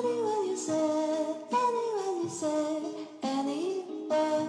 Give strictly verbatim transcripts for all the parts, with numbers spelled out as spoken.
Anywhere you say, anywhere you say, anywhere.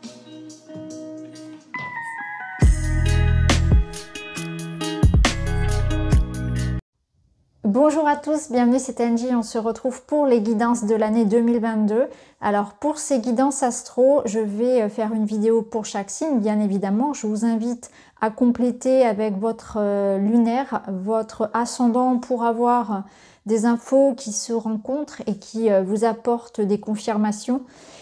Bonjour à tous, bienvenue, c'est Angie, on se retrouve pour les guidances de l'année deux mille vingt-deux. Alors pour ces guidances astro, je vais faire une vidéo pour chaque signe, bien évidemment. Je vous invite à compléter avec votre lunaire, votre ascendant pour avoir des infos qui se rencontrent et qui vous apportent des confirmations.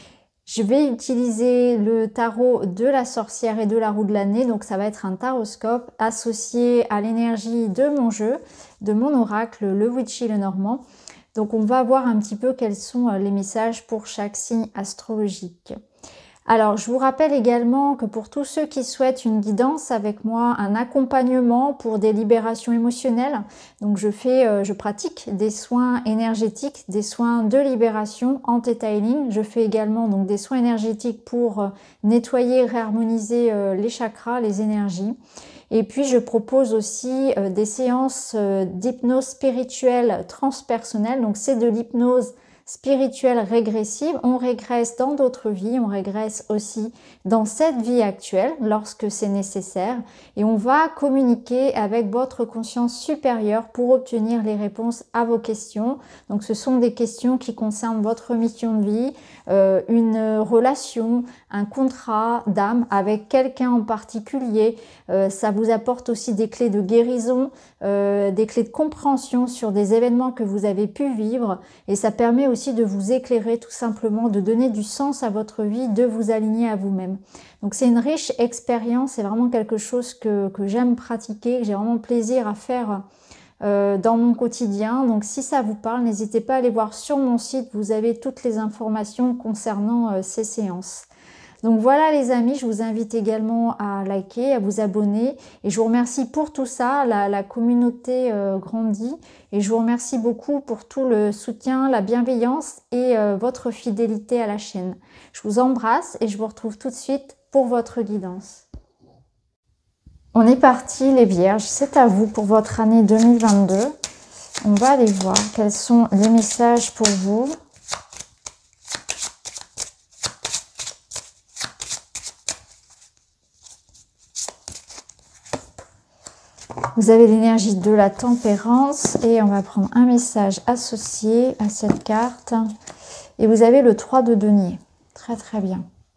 Je vais utiliser le tarot de la sorcière et de la roue de l'année, donc ça va être un taroscope associé à l'énergie de mon jeu, de mon oracle, le Witchy le Normand. Donc on va voir un petit peu quels sont les messages pour chaque signe astrologique. Alors je vous rappelle également que pour tous ceux qui souhaitent une guidance avec moi, un accompagnement pour des libérations émotionnelles, donc je fais, euh, je pratique des soins énergétiques, des soins de libération en Theta Healing. Je fais également donc des soins énergétiques pour euh, nettoyer, réharmoniser euh, les chakras, les énergies. Et puis je propose aussi euh, des séances euh, d'hypnose spirituelle transpersonnelle, donc c'est de l'hypnose spirituelle régressive. On régresse dans d'autres vies, on régresse aussi dans cette vie actuelle lorsque c'est nécessaire et on va communiquer avec votre conscience supérieure pour obtenir les réponses à vos questions. Donc ce sont des questions qui concernent votre mission de vie, euh, une relation, un contrat d'âme avec quelqu'un en particulier. Euh, ça vous apporte aussi des clés de guérison, euh, des clés de compréhension sur des événements que vous avez pu vivre et ça permet aussi de vous éclairer tout simplement, de donner du sens à votre vie, de vous aligner à vous-même. Donc c'est une riche expérience, c'est vraiment quelque chose que, que j'aime pratiquer, que j'ai vraiment plaisir à faire euh, dans mon quotidien. Donc si ça vous parle, n'hésitez pas à aller voir sur mon site, vous avez toutes les informations concernant euh, ces séances. Donc voilà les amis, je vous invite également à liker, à vous abonner et je vous remercie pour tout ça, la, la communauté euh, grandit et je vous remercie beaucoup pour tout le soutien, la bienveillance et euh, votre fidélité à la chaîne. Je vous embrasse et je vous retrouve tout de suite pour votre guidance. On est parti les vierges, c'est à vous pour votre année deux mille vingt-deux. On va aller voir quels sont les messages pour vous. Vous avez l'énergie de la tempérance et on va prendre un message associé à cette carte. Et vous avez le trois de denier. Très très bien.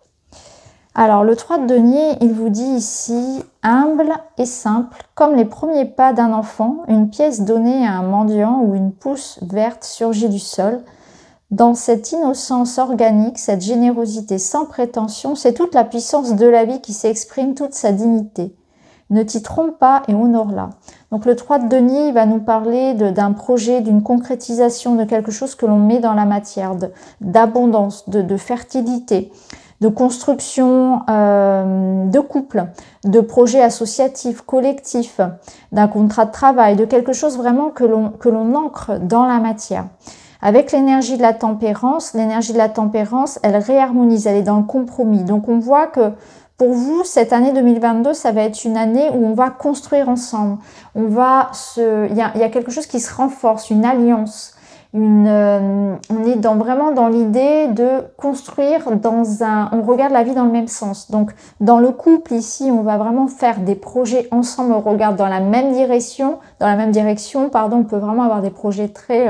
Alors le trois de denier, il vous dit ici, humble et simple, comme les premiers pas d'un enfant, une pièce donnée à un mendiant ou une pousse verte surgit du sol. Dans cette innocence organique, cette générosité sans prétention, c'est toute la puissance de la vie qui s'exprime, toute sa dignité. Ne t'y trompe pas et honore-la. Donc le trois de denier, il va nous parler d'un projet, d'une concrétisation de quelque chose que l'on met dans la matière, d'abondance, de, de, de fertilité, de construction euh, de couple, de projets associatifs, collectifs, d'un contrat de travail, de quelque chose vraiment que l'on que l'on ancre dans la matière. Avec l'énergie de la tempérance, l'énergie de la tempérance, elle réharmonise, elle est dans le compromis. Donc on voit que pour vous, cette année deux mille vingt-deux, ça va être une année où on va construire ensemble. On va se, il y a, il y a quelque chose qui se renforce, une alliance. Une, euh, on est dans, vraiment dans l'idée de construire dans un, on regarde la vie dans le même sens. Donc, dans le couple ici, on va vraiment faire des projets ensemble. On regarde dans la même direction, dans la même direction, pardon. On peut vraiment avoir des projets très, euh,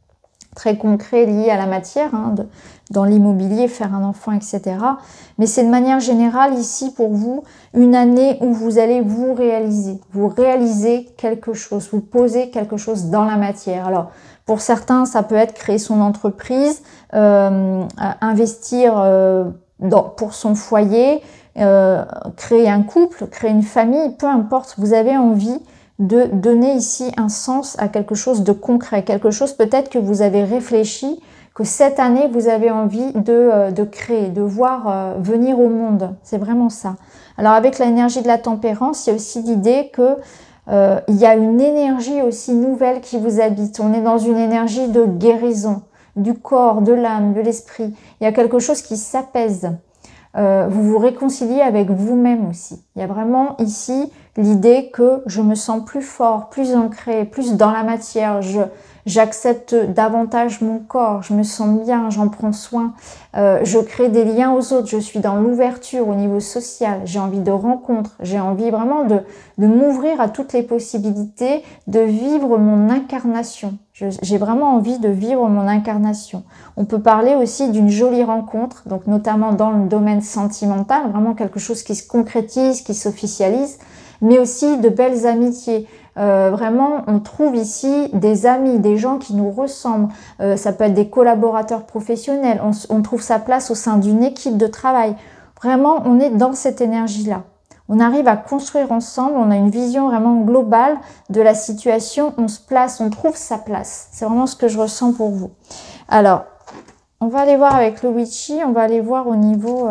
très concrets liés à la matière, hein, de, dans l'immobilier, faire un enfant, et cetera. Mais c'est de manière générale ici pour vous une année où vous allez vous réaliser, vous réaliser quelque chose, vous posez quelque chose dans la matière. Alors pour certains, ça peut être créer son entreprise, euh, investir euh, dans, pour son foyer, euh, créer un couple, créer une famille, peu importe, vous avez envie de donner ici un sens à quelque chose de concret, quelque chose peut-être que vous avez réfléchi, que cette année, vous avez envie de, de créer, de voir euh, venir au monde. C'est vraiment ça. Alors, avec l'énergie de la tempérance, il y a aussi l'idée que euh, il y a une énergie aussi nouvelle qui vous habite. On est dans une énergie de guérison, du corps, de l'âme, de l'esprit. Il y a quelque chose qui s'apaise. Euh, vous vous réconciliez avec vous-même aussi. Il y a vraiment ici l'idée que je me sens plus fort, plus ancré, plus dans la matière. Je j'accepte davantage mon corps, je me sens bien, j'en prends soin, euh, je crée des liens aux autres, je suis dans l'ouverture au niveau social, j'ai envie de rencontres, j'ai envie vraiment de, de m'ouvrir à toutes les possibilités, de vivre mon incarnation. J'ai vraiment envie de vivre mon incarnation. On peut parler aussi d'une jolie rencontre, donc notamment dans le domaine sentimental, vraiment quelque chose qui se concrétise, qui s'officialise, mais aussi de belles amitiés. Euh, vraiment, on trouve ici des amis, des gens qui nous ressemblent. Euh, ça peut être des collaborateurs professionnels. On, on trouve sa place au sein d'une équipe de travail. Vraiment, on est dans cette énergie-là. On arrive à construire ensemble, on a une vision vraiment globale de la situation, on se place, on trouve sa place. C'est vraiment ce que je ressens pour vous. Alors, on va aller voir avec le Witchy, on va aller voir au niveau, euh,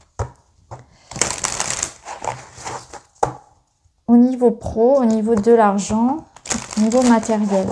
au niveau pro, au niveau de l'argent, au niveau matériel.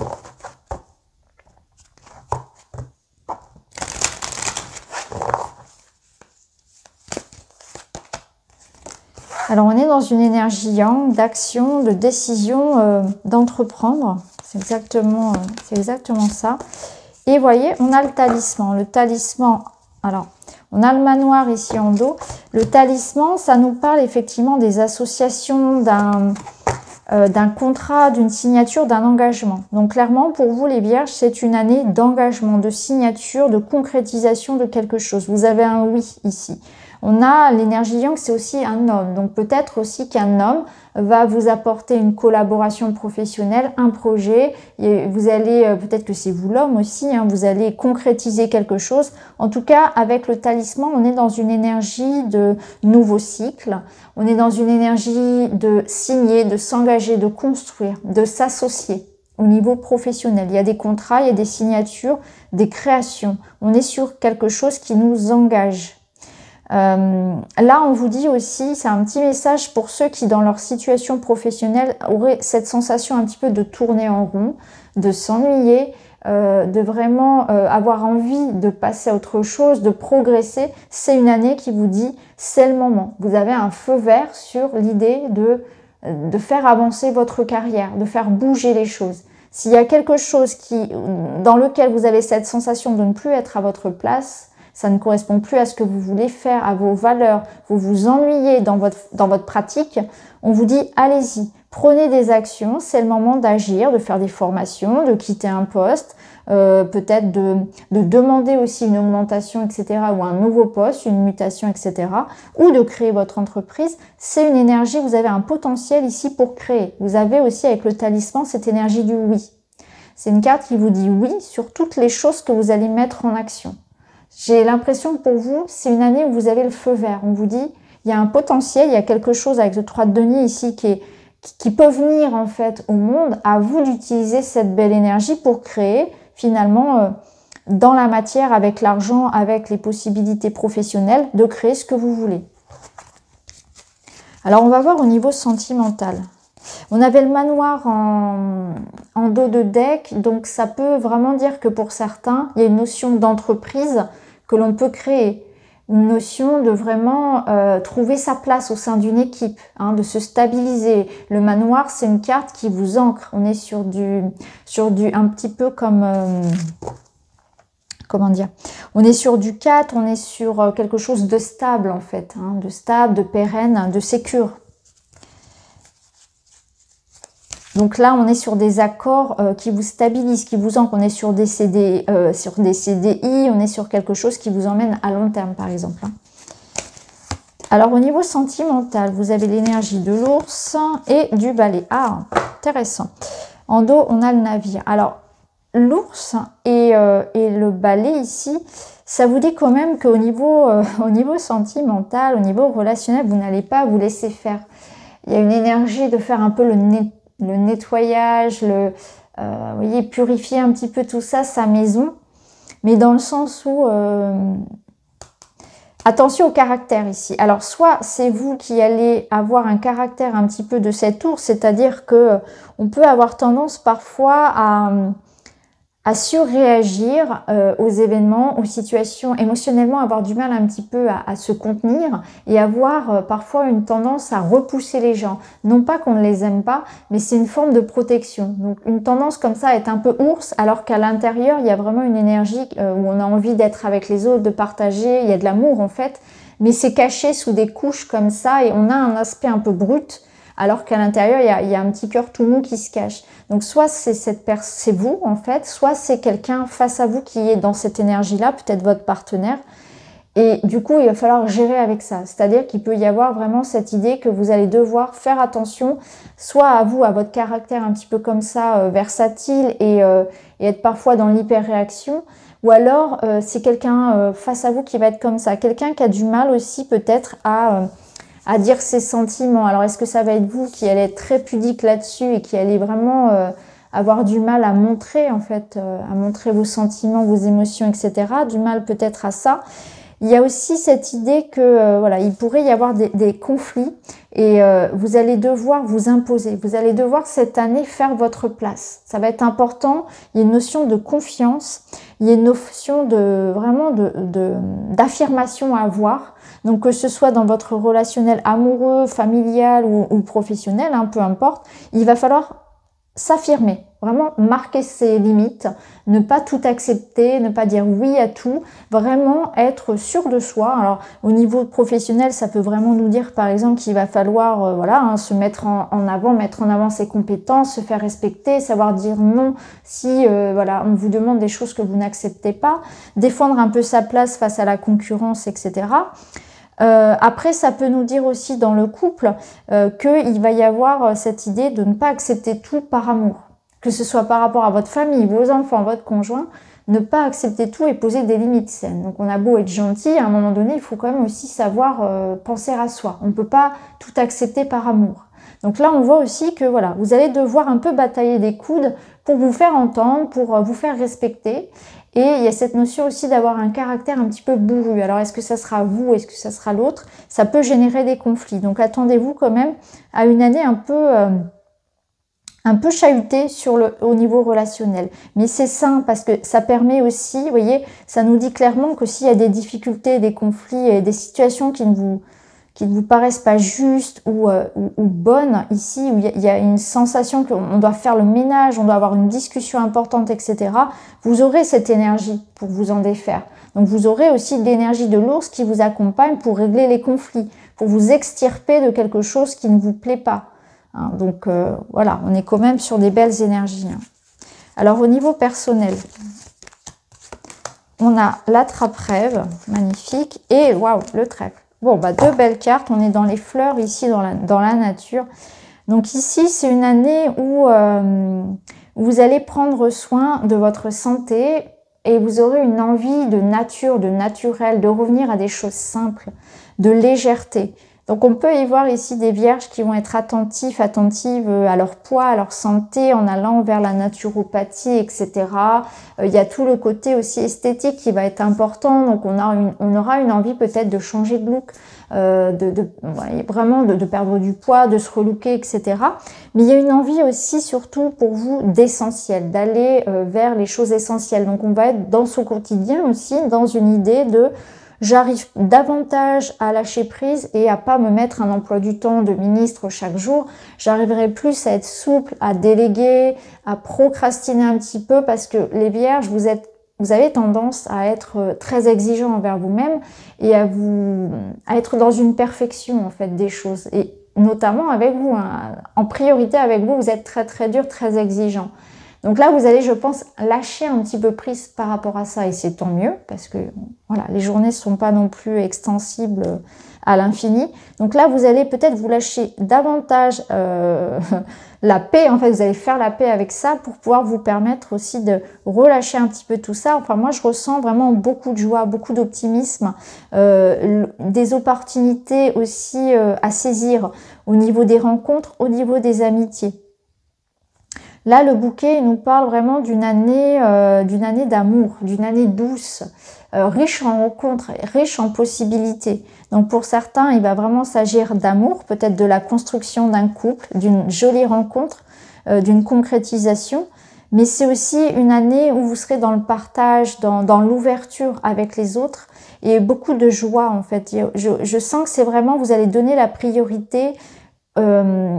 Alors, on est dans une énergie yang, d'action, de décision, euh, d'entreprendre. C'est exactement, euh, c'est exactement ça. Et vous voyez, on a le talisman. Le talisman, alors, on a le manoir ici en dos. Le talisman, ça nous parle effectivement des associations, d'un euh, d'un contrat, d'une signature, d'un engagement. Donc, clairement, pour vous, les vierges, c'est une année d'engagement, de signature, de concrétisation de quelque chose. Vous avez un oui ici. On a l'énergie yang, c'est aussi un homme. Donc peut-être aussi qu'un homme va vous apporter une collaboration professionnelle, un projet. Et vous allez, peut-être que c'est vous l'homme aussi, hein, vous allez concrétiser quelque chose. En tout cas, avec le talisman, on est dans une énergie de nouveau cycle. On est dans une énergie de signer, de s'engager, de construire, de s'associer au niveau professionnel. Il y a des contrats, il y a des signatures, des créations. On est sur quelque chose qui nous engage. Euh, là, on vous dit aussi, c'est un petit message pour ceux qui, dans leur situation professionnelle, auraient cette sensation un petit peu de tourner en rond, de s'ennuyer, euh, de vraiment euh, avoir envie de passer à autre chose, de progresser. C'est une année qui vous dit, c'est le moment. Vous avez un feu vert sur l'idée de, de faire avancer votre carrière, de faire bouger les choses. S'il y a quelque chose qui, dans lequel vous avez cette sensation de ne plus être à votre place, ça ne correspond plus à ce que vous voulez faire, à vos valeurs, vous vous ennuyez dans votre, dans votre pratique, on vous dit allez-y, prenez des actions, c'est le moment d'agir, de faire des formations, de quitter un poste, euh, peut-être de, de demander aussi une augmentation, et cetera, ou un nouveau poste, une mutation, et cetera, ou de créer votre entreprise. C'est une énergie, vous avez un potentiel ici pour créer. Vous avez aussi avec le talisman cette énergie du oui. C'est une carte qui vous dit oui sur toutes les choses que vous allez mettre en action. J'ai l'impression que pour vous, c'est une année où vous avez le feu vert. On vous dit, il y a un potentiel, il y a quelque chose avec le trois de denier ici qui, est, qui, qui peut venir en fait au monde. À vous d'utiliser cette belle énergie pour créer finalement euh, dans la matière, avec l'argent, avec les possibilités professionnelles, de créer ce que vous voulez. Alors on va voir au niveau sentimental. On avait le manoir en, en dos de deck, donc ça peut vraiment dire que pour certains, il y a une notion d'entreprise que l'on peut créer. Une notion de vraiment euh, trouver sa place au sein d'une équipe, hein, de se stabiliser. Le manoir, c'est une carte qui vous ancre. On est sur du, sur du un petit peu comme... Euh, comment dire, on est sur du quatre, on est sur quelque chose de stable en fait, hein, de stable, de pérenne, de sécure. Donc là, on est sur des accords euh, qui vous stabilisent, qui vous ancrent. On est sur des, C D, euh, sur des C D I, on est sur quelque chose qui vous emmène à long terme, par exemple. Hein. Alors, au niveau sentimental, vous avez l'énergie de l'ours et du balai. Ah, intéressant. En dos, on a le navire. Alors, l'ours et, euh, et le balai ici, ça vous dit quand même qu'au niveau, euh, au niveau sentimental, au niveau relationnel, vous n'allez pas vous laisser faire. Il y a une énergie de faire un peu le nez le nettoyage, le, euh, vous voyez, purifier un petit peu tout ça, sa maison, mais dans le sens où, euh, attention au caractère ici. Alors, soit c'est vous qui allez avoir un caractère un petit peu de cet ours, c'est-à-dire que on peut avoir tendance parfois à, à surréagir euh, aux événements, aux situations, émotionnellement avoir du mal un petit peu à, à se contenir et avoir euh, parfois une tendance à repousser les gens. Non pas qu'on ne les aime pas, mais c'est une forme de protection. Donc une tendance comme ça à être un peu ours, alors qu'à l'intérieur, il y a vraiment une énergie euh, où on a envie d'être avec les autres, de partager, il y a de l'amour en fait, mais c'est caché sous des couches comme ça et on a un aspect un peu brut, alors qu'à l'intérieur, il y a, il y a un petit cœur tout mou qui se cache. Donc soit c'est cette personne, c'est vous en fait, soit c'est quelqu'un face à vous qui est dans cette énergie-là, peut-être votre partenaire. Et du coup, il va falloir gérer avec ça. C'est-à-dire qu'il peut y avoir vraiment cette idée que vous allez devoir faire attention, soit à vous, à votre caractère un petit peu comme ça, euh, versatile et, euh, et être parfois dans l'hyper-réaction, ou alors euh, c'est quelqu'un euh, face à vous qui va être comme ça. Quelqu'un qui a du mal aussi peut-être à... Euh, à dire ses sentiments. Alors, est-ce que ça va être vous qui allez être très pudique là-dessus et qui allez vraiment euh, avoir du mal à montrer, en fait, euh, à montrer vos sentiments, vos émotions, et cetera. Du mal peut-être à ça. Il y a aussi cette idée que, euh, voilà, il pourrait y avoir des, des conflits et euh, vous allez devoir vous imposer. Vous allez devoir cette année faire votre place. Ça va être important. Il y a une notion de confiance. Il y a une notion de vraiment de, de, d'affirmation à avoir. Donc que ce soit dans votre relationnel amoureux, familial ou, ou professionnel, hein, peu importe, il va falloir s'affirmer, vraiment marquer ses limites, ne pas tout accepter, ne pas dire oui à tout, vraiment être sûr de soi. Alors au niveau professionnel, ça peut vraiment nous dire par exemple qu'il va falloir euh, voilà, hein, se mettre en, en avant, mettre en avant ses compétences, se faire respecter, savoir dire non si euh, voilà, on vous demande des choses que vous n'acceptez pas, défendre un peu sa place face à la concurrence, et cetera. Euh, après, ça peut nous dire aussi dans le couple euh, qu'il va y avoir cette idée de ne pas accepter tout par amour. Que ce soit par rapport à votre famille, vos enfants, votre conjoint, ne pas accepter tout et poser des limites saines. Donc on a beau être gentil, à un moment donné, il faut quand même aussi savoir euh, penser à soi. On ne peut pas tout accepter par amour. Donc là, on voit aussi que voilà, vous allez devoir un peu batailler des coudes pour vous faire entendre, pour vous faire respecter. Et il y a cette notion aussi d'avoir un caractère un petit peu bourru. Alors, est-ce que ça sera vous, est-ce que ça sera l'autre? Ça peut générer des conflits. Donc, attendez-vous quand même à une année un peu, euh, un peu chahutée sur le, au niveau relationnel. Mais c'est sain parce que ça permet aussi, vous voyez, ça nous dit clairement que s'il y a des difficultés, des conflits et des situations qui ne vous... qui ne vous paraissent pas justes ou, euh, ou, ou bonnes ici, où il y, y a une sensation qu'on doit faire le ménage, on doit avoir une discussion importante, et cetera, vous aurez cette énergie pour vous en défaire. Donc vous aurez aussi l'énergie de l'ours qui vous accompagne pour régler les conflits, pour vous extirper de quelque chose qui ne vous plaît pas. Hein, donc euh, voilà, on est quand même sur des belles énergies. Hein. Alors au niveau personnel, on a la trappe-rêve, magnifique, et waouh, le trèfle. Bon, bah deux belles cartes, on est dans les fleurs ici, dans la, dans la nature. Donc ici, c'est une année où euh, vous allez prendre soin de votre santé et vous aurez une envie de nature, de naturel, de revenir à des choses simples, de légèreté. Donc on peut y voir ici des vierges qui vont être attentifs, attentives à leur poids, à leur santé, en allant vers la naturopathie, et cetera. Euh, il y a tout le côté aussi esthétique qui va être important, donc on, a une, on aura une envie peut-être de changer de look, euh, de, de, ouais, vraiment de, de perdre du poids, de se relooker, et cetera. Mais il y a une envie aussi surtout pour vous d'essentiel, d'aller euh, vers les choses essentielles. Donc on va être dans son quotidien aussi, dans une idée de... j'arrive davantage à lâcher prise et à pas me mettre un emploi du temps de ministre chaque jour. J'arriverai plus à être souple, à déléguer, à procrastiner un petit peu parce que les vierges, vous êtes, vous avez tendance à être très exigeant envers vous-même et à vous, à être dans une perfection en fait des choses. Et notamment avec vous, hein, en priorité avec vous, vous êtes très très dur, très exigeant. Donc là, vous allez, je pense, lâcher un petit peu prise par rapport à ça et c'est tant mieux parce que voilà, les journées ne sont pas non plus extensibles à l'infini. Donc là, vous allez peut-être vous lâcher davantage euh, la paix. En fait, vous allez faire la paix avec ça pour pouvoir vous permettre aussi de relâcher un petit peu tout ça. Enfin, moi, je ressens vraiment beaucoup de joie, beaucoup d'optimisme, euh, des opportunités aussi euh, à saisir au niveau des rencontres, au niveau des amitiés. Là, le bouquet il nous parle vraiment d'une année, euh, d'une année d'amour, d'une année douce, euh, riche en rencontres, riche en possibilités. Donc pour certains, il va vraiment s'agir d'amour, peut-être de la construction d'un couple, d'une jolie rencontre, euh, d'une concrétisation. mais c'est aussi une année où vous serez dans le partage, dans, dans l'ouverture avec les autres et beaucoup de joie en fait. Je, je sens que c'est vraiment, vous allez donner la priorité euh,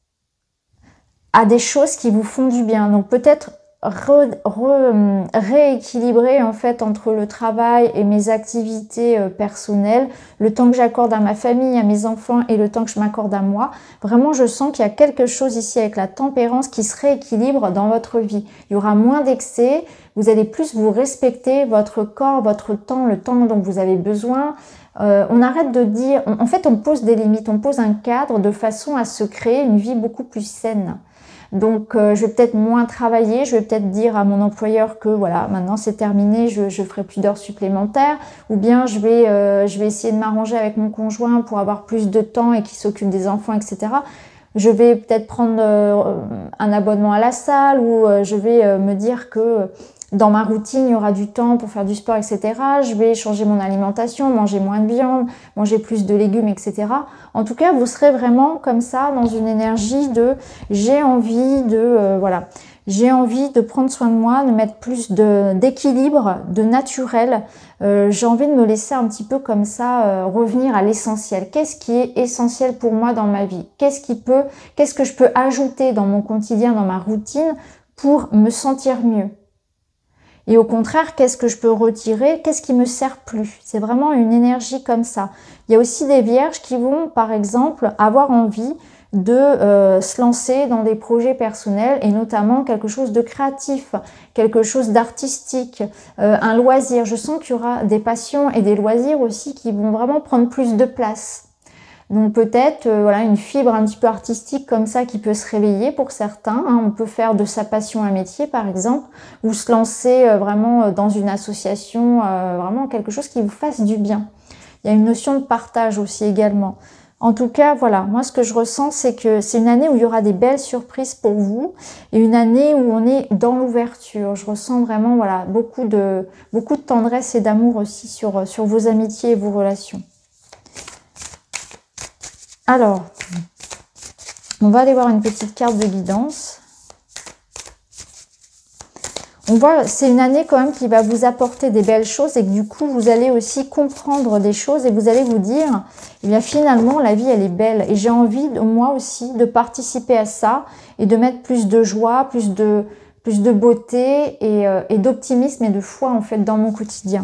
à des choses qui vous font du bien. Donc peut-être Re, re, rééquilibrer en fait entre le travail et mes activités euh, personnelles, le temps que j'accorde à ma famille, à mes enfants et le temps que je m'accorde à moi. Vraiment, je sens qu'il y a quelque chose ici avec la tempérance qui se rééquilibre dans votre vie. Il y aura moins d'excès, vous allez plus vous respecter votre corps, votre temps, le temps dont vous avez besoin. Euh, on arrête de dire, en fait on pose des limites, on pose un cadre de façon à se créer une vie beaucoup plus saine. Donc euh, je vais peut-être moins travailler, je vais peut-être dire à mon employeur que voilà, maintenant c'est terminé, je je ferai plus d'heures supplémentaires, ou bien je vais euh, je vais essayer de m'arranger avec mon conjoint pour avoir plus de temps et qu'il s'occupe des enfants, et cetera. Je vais peut-être prendre euh, un abonnement à la salle, ou euh, je vais euh, me dire que dans ma routine, il y aura du temps pour faire du sport, et cetera. Je vais changer mon alimentation, manger moins de viande, manger plus de légumes, et cetera. En tout cas, vous serez vraiment comme ça dans une énergie de j'ai envie de euh, voilà, j'ai envie de prendre soin de moi, de mettre plus de d'équilibre, de naturel. Euh, j'ai envie de me laisser un petit peu comme ça euh, revenir à l'essentiel. Qu'est-ce qui est essentiel pour moi dans ma vie? Qu'est-ce qui peut, qu'est-ce que je peux ajouter dans mon quotidien, dans ma routine pour me sentir mieux? Et au contraire, qu'est-ce que je peux retirer? Qu'est-ce qui me sert plus? C'est vraiment une énergie comme ça. Il y a aussi des vierges qui vont, par exemple, avoir envie de euh, se lancer dans des projets personnels et notamment quelque chose de créatif, quelque chose d'artistique, euh, un loisir. Je sens qu'il y aura des passions et des loisirs aussi qui vont vraiment prendre plus de place. Donc peut-être euh, voilà une fibre un petit peu artistique comme ça qui peut se réveiller pour certains. Hein. On peut faire de sa passion un métier par exemple, ou se lancer euh, vraiment dans une association, euh, vraiment quelque chose qui vous fasse du bien. Il y a une notion de partage aussi également. En tout cas, voilà, moi ce que je ressens, c'est que c'est une année où il y aura des belles surprises pour vous et une année où on est dans l'ouverture. Je ressens vraiment voilà beaucoup de beaucoup de tendresse et d'amour aussi sur sur vos amitiés et vos relations. Alors, on va aller voir une petite carte de guidance. On voit, c'est une année quand même qui va vous apporter des belles choses et que du coup, vous allez aussi comprendre des choses et vous allez vous dire, eh bien finalement, la vie, elle est belle. Et j'ai envie, moi aussi, de participer à ça et de mettre plus de joie, plus de, plus de beauté et, euh, et d'optimisme et de foi, en fait, dans mon quotidien.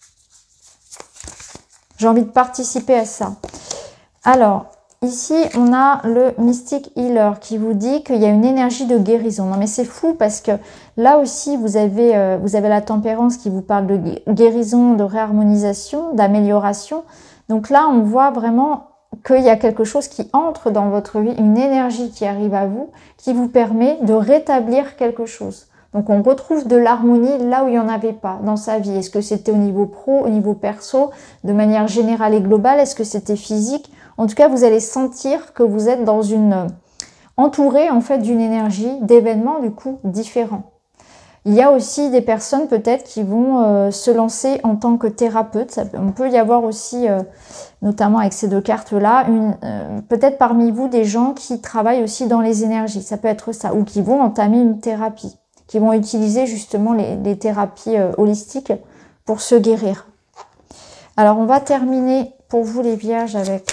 J'ai envie de participer à ça. Alors, ici, on a le Mystic Healer qui vous dit qu'il y a une énergie de guérison. Non mais c'est fou parce que là aussi, vous avez, euh, vous avez la tempérance qui vous parle de guérison, de réharmonisation, d'amélioration. Donc là, on voit vraiment qu'il y a quelque chose qui entre dans votre vie, une énergie qui arrive à vous, qui vous permet de rétablir quelque chose. Donc on retrouve de l'harmonie là où il n'y en avait pas dans sa vie. Est-ce que c'était au niveau pro, au niveau perso, de manière générale et globale? Est-ce que c'était physique? En tout cas, vous allez sentir que vous êtes dans une entouré en fait d'une énergie, d'événements du coup différents. Il y a aussi des personnes peut-être qui vont euh, se lancer en tant que thérapeute. Ça peut, on peut y avoir aussi, euh, notamment avec ces deux cartes-là, euh, peut-être parmi vous des gens qui travaillent aussi dans les énergies. Ça peut être ça, ou qui vont entamer une thérapie, qui vont utiliser justement les, les thérapies euh, holistiques pour se guérir. Alors on va terminer pour vous les vierges avec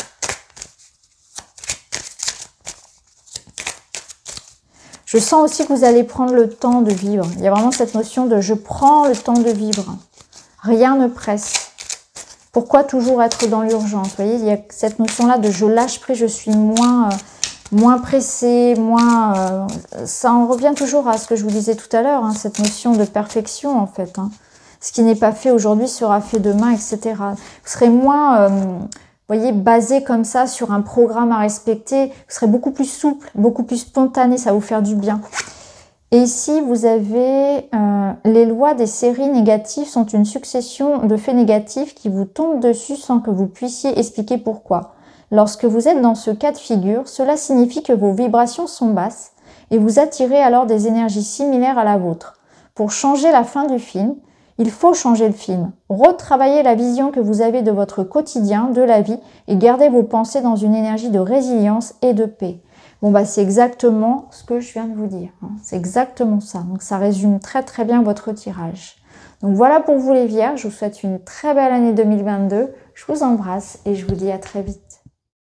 je sens aussi que vous allez prendre le temps de vivre. Il y a vraiment cette notion de je prends le temps de vivre. Rien ne presse. Pourquoi toujours être dans l'urgence? Vous voyez, il y a cette notion-là de je lâche prise, je suis moins, euh, moins pressée, moins... Euh, ça en revient toujours à ce que je vous disais tout à l'heure, hein, cette notion de perfection en fait. Hein. Ce qui n'est pas fait aujourd'hui sera fait demain, et cetera. Vous serez moins... Euh, Vous voyez, basé comme ça sur un programme à respecter, vous serez beaucoup plus souple, beaucoup plus spontané, ça va vous faire du bien. Et ici, vous avez euh, les lois des séries négatives sont une succession de faits négatifs qui vous tombent dessus sans que vous puissiez expliquer pourquoi. Lorsque vous êtes dans ce cas de figure, cela signifie que vos vibrations sont basses et vous attirez alors des énergies similaires à la vôtre. Pour changer la fin du film, il faut changer le film, retravailler la vision que vous avez de votre quotidien, de la vie et garder vos pensées dans une énergie de résilience et de paix. Bon, bah, c'est exactement ce que je viens de vous dire. Hein. C'est exactement ça. Donc, ça résume très, très bien votre tirage. Donc, voilà pour vous les Vierges. Je vous souhaite une très belle année deux mille vingt-deux. Je vous embrasse et je vous dis à très vite.